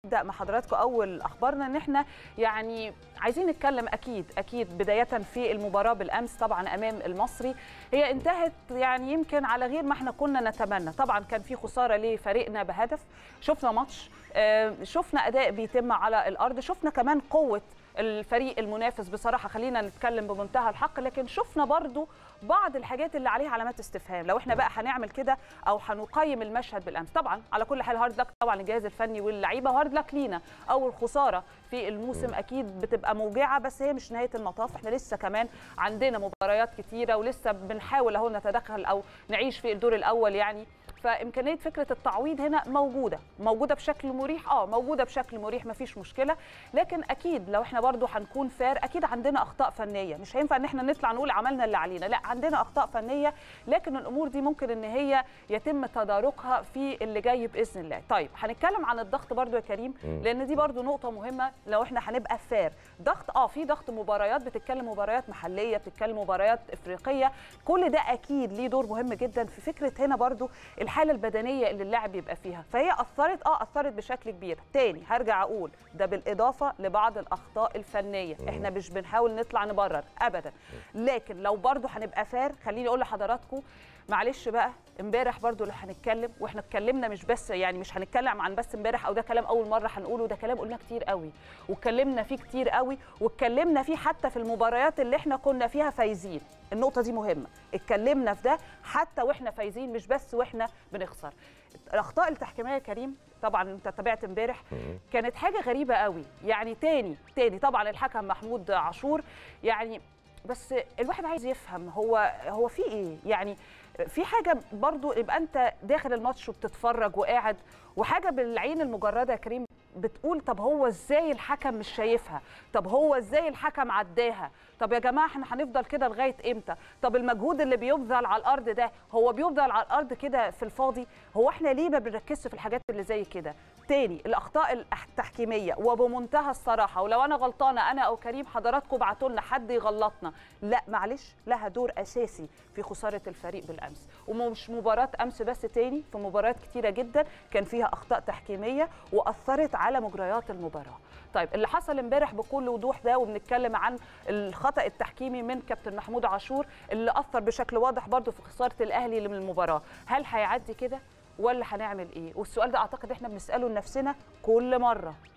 نبدأ مع حضراتكم أول أخبارنا إن إحنا يعني عايزين نتكلم أكيد بداية في المباراة بالأمس طبعا أمام المصري. هي انتهت يعني يمكن على غير ما إحنا كنا نتمنى. طبعا كان في خسارة لفريقنا بهدف، شفنا ماتش، شفنا أداء بيتم على الأرض، شفنا كمان قوة الفريق المنافس بصراحة، خلينا نتكلم بمنتهى الحق. لكن شفنا برضو بعض الحاجات اللي عليها علامات استفهام لو احنا بقى هنعمل كده او هنقيم المشهد بالامس. طبعا على كل حال هارد لك طبعا الجهاز الفني واللعيبه، وهارد لك لينا. اول خساره في الموسم اكيد بتبقى موجعه، بس هي مش نهايه المطاف. احنا لسه كمان عندنا مباريات كتيره ولسه بنحاول اهو نتدخل او نعيش في الدور الاول يعني. فامكانيه فكره التعويض هنا موجوده بشكل مريح، موجوده بشكل مريح، مفيش مشكله. لكن اكيد لو احنا برضو هنكون فار، اكيد عندنا اخطاء فنيه، مش هينفع ان احنا نطلع نقول عملنا اللي علينا، لا عندنا اخطاء فنيه. لكن الامور دي ممكن ان هي يتم تداركها في اللي جاي باذن الله. طيب هنتكلم عن الضغط برضو يا كريم، لان دي برضو نقطه مهمه. لو احنا هنبقى فار، ضغط في ضغط مباريات، بتتكلم مباريات محليه، بتتكلم مباريات افريقيه، كل ده اكيد ليه دور مهم جدا في فكره هنا برضو الحاله البدنيه اللي اللاعب يبقى فيها. فهي اثرت بشكل كبير. تاني هرجع اقول ده بالاضافه لبعض الاخطاء الفنيه، احنا مش بنحاول نطلع نبرر ابدا. لكن لو برضو هنبقى فار، خليني اقول لحضراتكم معلش بقى، امبارح برضو اللي هنتكلم، واحنا اتكلمنا مش بس يعني مش هنتكلم عن بس امبارح او ده كلام اول مره هنقوله، ده كلام قلنا كتير قوي واتكلمنا فيه كتير قوي، واتكلمنا فيه حتى في المباريات اللي احنا كنا فيها فايزين. النقطه دي مهمه، اتكلمنا في ده حتى واحنا فايزين، مش بس واحنا بنخسر. الاخطاء التحكيميه يا كريم، طبعا انت تابعت امبارح، كانت حاجه غريبه قوي يعني. تاني طبعا الحكم محمود عاشور يعني، بس الواحد عايز يفهم هو في ايه يعني. في حاجه برضو يبقى انت داخل الماتش وبتتفرج وقاعد، وحاجه بالعين المجرده يا كريم بتقول طب هو ازاي الحكم مش شايفها؟ طب هو ازاي الحكم عداها؟ طب يا جماعه احنا هنفضل كده لغايه امتى؟ طب المجهود اللي بيبذل على الارض ده هو بيبذل على الارض كده في الفاضي؟ هو احنا ليه ما بنركزش في الحاجات اللي زي كده؟ تاني الاخطاء التحكيميه وبمنتهى الصراحه، ولو انا غلطانه انا او كريم حضراتكم ابعتوا لنا حد يغلطنا، لا معلش لها دور اساسي في خساره الفريق بالامس. ومش مباراه امس بس، تاني في مباريات كتيره جدا كان فيها اخطاء تحكيميه واثرت على مجريات المباراه. طيب اللي حصل امبارح بكل وضوح ده، وبنتكلم عن الخطا التحكيمي من كابتن محمود عاشور اللي اثر بشكل واضح برضو في خساره الاهلي من المباراه، هل هيعدي كده ولا هنعمل ايه؟ والسؤال ده اعتقد احنا بنساله لنفسنا كل مره.